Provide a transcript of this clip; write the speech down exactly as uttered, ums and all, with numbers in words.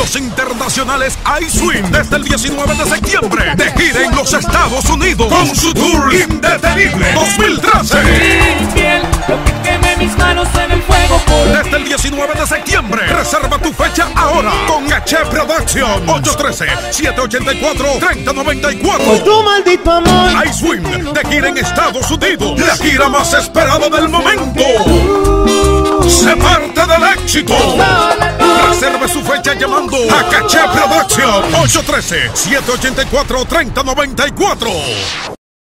Los internacionales iSwing desde el diecinueve de septiembre de gira en los Estados Unidos con su tour Indetenible dos mil trece. Infiel, lo que queme mis manos en el fuego por Desde el diecinueve de septiembre, reserva tu fecha ahora con H Production. ocho uno tres, siete ocho cuatro, tres cero nueve cuatro. Por tu maldito amor. iSwing de gira en Estados Unidos, la gira más esperada del momento. Se parte del éxito. Reserve su fecha llamando a Caché Production. ocho uno tres, siete ocho cuatro, tres cero nueve cuatro.